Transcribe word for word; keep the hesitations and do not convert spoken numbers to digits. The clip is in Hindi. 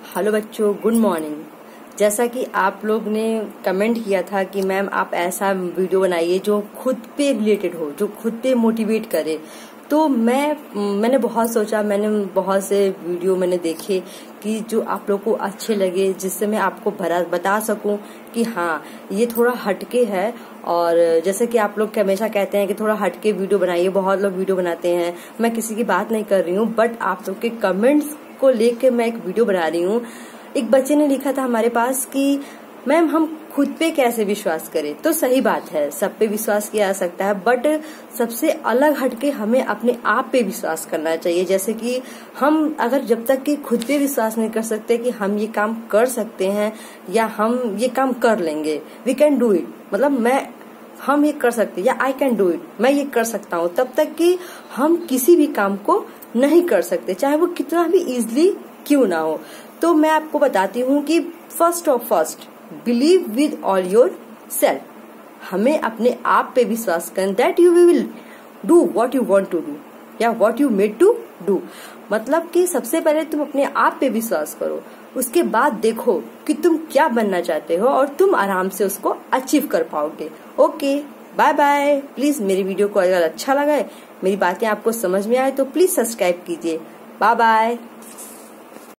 हेलो बच्चों, गुड मॉर्निंग। जैसा कि आप लोग ने कमेंट किया था कि मैम आप ऐसा वीडियो बनाइए जो खुद पे रिलेटेड हो, जो खुद पे मोटिवेट करे, तो मैं मैंने बहुत सोचा, मैंने बहुत से वीडियो मैंने देखे कि जो आप लोग को अच्छे लगे, जिससे मैं आपको भरा बता सकूं कि हाँ ये थोड़ा हटके है। और जैसे कि आप लोग हमेशा कहते हैं कि थोड़ा हटके वीडियो बनाइए, बहुत लोग वीडियो बनाते हैं, मैं किसी की बात नहीं कर रही हूँ, बट आप लोग के कमेंट्स को लेके मैं एक वीडियो बना रही हूँ। एक बच्चे ने लिखा था हमारे पास कि मैम हम खुद पे कैसे विश्वास करें। तो सही बात है, सब पे विश्वास किया जा सकता है, बट सबसे अलग हटके हमें अपने आप पे विश्वास करना चाहिए। जैसे कि हम अगर जब तक कि खुद पे विश्वास नहीं कर सकते कि हम ये काम कर सकते हैं या हम ये काम कर लेंगे, वी कैन डू इट, मतलब मैं हम ये कर सकते या आई कैन डू इट, मैं ये कर सकता हूँ, तब तक कि हम किसी भी काम को नहीं कर सकते, चाहे वो कितना भी इजिली क्यों ना हो। तो मैं आपको बताती हूँ कि first of first believe with all your self, हमें अपने आप पे विश्वास करें, that you will do what you want to do या what you made to do. मतलब कि सबसे पहले तुम अपने आप पे विश्वास करो, उसके बाद देखो कि तुम क्या बनना चाहते हो और तुम आराम से उसको अचीव कर पाओगे। Okay, bye bye. प्लीज मेरी वीडियो को अगर अच्छा लगा है, मेरी बातें आपको समझ में आए तो प्लीज सब्सक्राइब कीजिए। Bye bye.